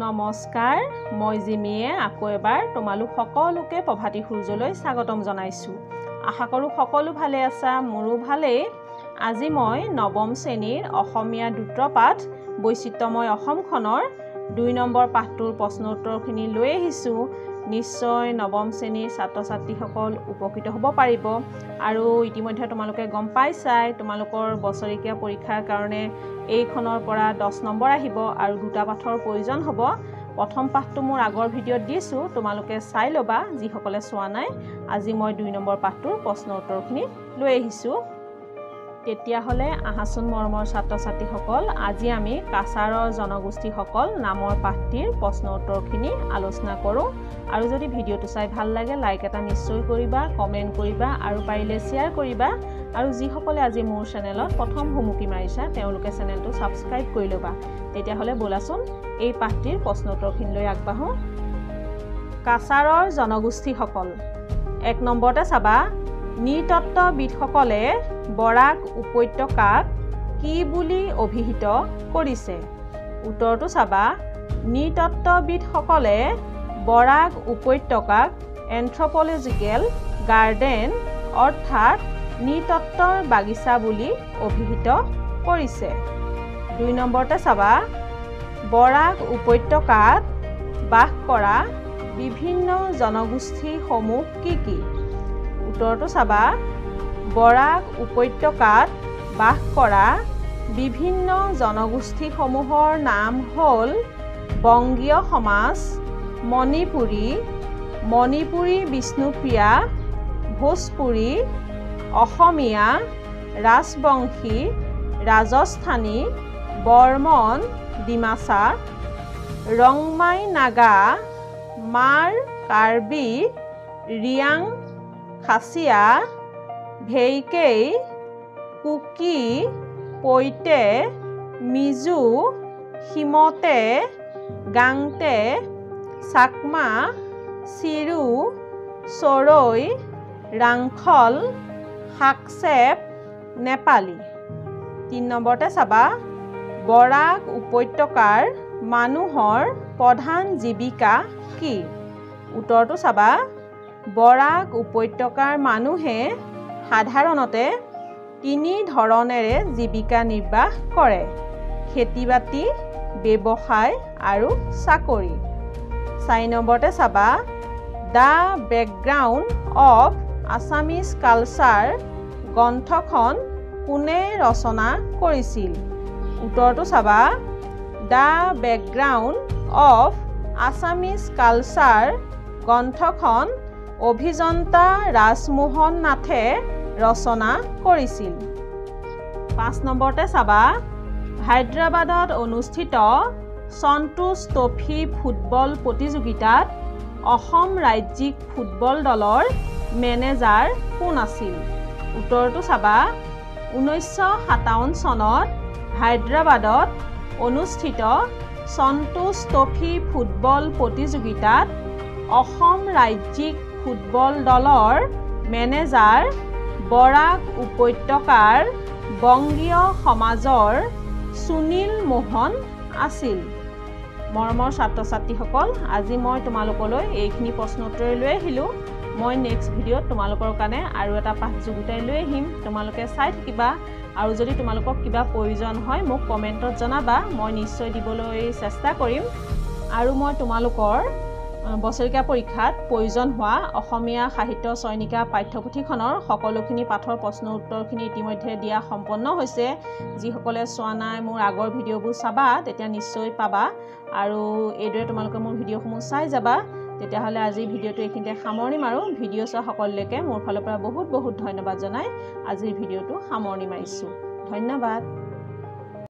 নমস্কাৰ মই জিমিয়ে আকৌ এবাৰ তোমালোক সকলোকে প্ৰভাতী সূৰ্যলৈ স্বাগতম জনাইছো আশা কৰো সকলো ভালে আছা মোৰো ভালে আজি মই নৱম শ্ৰেণীৰ অসমীয়া দ্ৰুত পাঠ বৈচিত্ৰময় অসমখনৰ 2 নম্বৰ পাঠটোৰ প্ৰশ্ন উত্তৰখিনি লৈ আহিছো নিশ্চয় নৱম শ্ৰেণীৰ ছাত্ৰ ছাত্ৰীসকল উপকৃত হ'ব পাৰিব আৰু ইতিমধ্যে তোমালোকে গম পাইছাই তোমালোকৰ বছৰিকীয়া পৰীক্ষাৰ কাৰণে এইখনৰ পৰা 10 নম্বৰ আহিব আৰু দুটা পাঠৰ প্ৰয়োজন হ'ব প্ৰথম পাঠটো মোৰ আগৰ ভিডিঅ'ত দিছো তোমালোকে চাই লবা যিসকলে চোৱা নাই আজি মই 2 নম্বৰ পাঠটোৰ প্ৰশ্ন উত্তৰখিনি লৈ আহিছো তেতিয়া হলে আহাসুন মৰমৰ ছাত্ৰ ছাত্ৰীসকল আজি আমি কাছাৰৰ জনগোষ্ঠীসকল নামৰ পাঠটিৰ প্ৰশ্ন উত্তৰখিনি আলোচনা কৰো আৰু যদি ভিডিঅ'টো চাই ভাল লাগে লাইক এটা নিশ্চয় কৰিবা কমেন্ট কৰিবা আৰু পাৰিলে শেয়াৰ কৰিবা আৰু যিসকলে আজি মোৰ চেনেলত প্ৰথম হুমুকি মাৰিছা তেওঁলোকে চেনেলটো সাবস্ক্ৰাইব কৰি লবা তেতিয়া হলে বলাচোন এই পাঠটিৰ প্ৰশ্ন উত্তৰখিনি লৈ আগবাঢ়ো কাছাৰৰ জনগোষ্ঠীসকল 1 নম্বৰতে চাবা নৃতত্ত্ববিদসকলে বৰাক উপত্যকাক কি বুলি অভিহিত কৰিছে উত্তৰটো চাবা নৃতত্ত্ববিদসকলে বৰাক উপত্যকাক এন্থ্ৰোপলজিক্যাল গাৰ্ডেন অৰ্থাৎ নৃতত্ত্বৰ বাগিচা বুলি অভিহিত কৰিছে 2 নম্বৰতে চাবা বৰাক উপত্যকাত বাস কৰা বিভিন্ন জনগোষ্ঠীসমূহ কি উত্তৰটো চাবা বৰাক উপত্যকাত বাস কৰা বিভিন্ন জনগোষ্ঠীসমূহৰ নাম হ'ল বংগীয় সমাজ মণিপুৰী বিষ্ণুপ্ৰিয়া ভোজপুৰী অসমীয়া ৰাজবংশী ৰাজস্থানী বৰ্মন ডিমাছা ৰংমাই নাগা মাৰ কাৰ্বি ৰিয়াং খাছিয়া ভেইকেই কুকি পৈতে মিজু হিমতে গাংতে চাকমা চিৰু চৰৈ ৰাংখল হাকচেপ নেপালী 3 নম্বৰতে চাবা বৰাক উপত্যকাৰ মানুহৰ প্ৰধান জীৱিকা কি উত্তৰটো চাবা বৰাক উপত্যকাৰ মানুহে সাধাৰণতে 3 ধৰণেৰে জীৱিকা নিৰ্বাহ কৰে খেতি-বাতি ব্যৱসায় আৰু চাকৰি 4 নম্বৰতে চাবা the background of Assamese culture গ্ৰন্থখন কোনে ৰচনা কৰিছিল উত্তৰটো চাবা the background of Assamese culture গ্ৰন্থখন অভিযন্তা ৰাজমোহন নাথে ৰচনা কৰিছিল 5 নম্বৰতে চাবা হায়দৰাবাদত অনুষ্ঠিত সন্তোষ ট্ৰফী ফুটবল প্ৰতিযোগিতাত অসম ৰাজ্যিক ফুটবল দলৰ মেনেজাৰ কোন আছিল উত্তৰটো চাবা 1957 চনত হায়দৰাবাদত অনুষ্ঠিত সন্তোষ ট্ৰফী ফুটবল প্ৰতিযোগিতাত অসম ৰাজ্যিক ফুটবল দলৰ মেনেজাৰ বৰাক উপত্যকাৰ বংগীয় সমাজৰ সুনীল মোহন আছিল মৰমৰ ছাত্ৰ ছাত্ৰীসকল আজি মই তোমালোকলৈ এইখিনি প্ৰশ্ন উত্তৰ লৈ আহিলো মই নেক্সট ভিডিঅ'ত তোমালোকৰ কাৰণে আৰু এটা পাঠ যোগিতাই লৈ আহিম তোমালোকে চাই থাকিবা আৰু যদি তোমালোকক কিবা প্ৰয়োজন হয় মোক কমেন্টত জনাবা মই নিশ্চয় দিবলৈ চেষ্টা কৰিম আৰু মই তোমালোকৰ বছৰিকীয়া পৰীক্ষাত প্ৰয়োজন হোৱা অসমীয়া সাহিত্য চয়নিকা পাঠ্যপুথিখনৰ সকলোখিনি পাঠৰ প্ৰশ্ন উত্তৰখিনি ইতিমধ্যে দিয়া সম্পন্ন হৈছে যিসকলে চোৱা নাই মোৰ আগৰ ভিডিঅ'বোৰ চাবা তেতিয়া নিশ্চয় পাবা আৰু এইদৰে তোমালোকে মোৰ ভিডিঅ'সমূহ চাই যাবা তেতিয়া হলে আজি ভিডিঅ'টো এইখিনিতে সামৰণি মাৰো ভিডিঅ' চোৱা সকলোকে মোৰ ফালৰ পৰা বহুত বহুত ধন্যবাদ জনাই আজিৰ ভিডিঅ'টো সামৰণি মাৰিছো ধন্যবাদ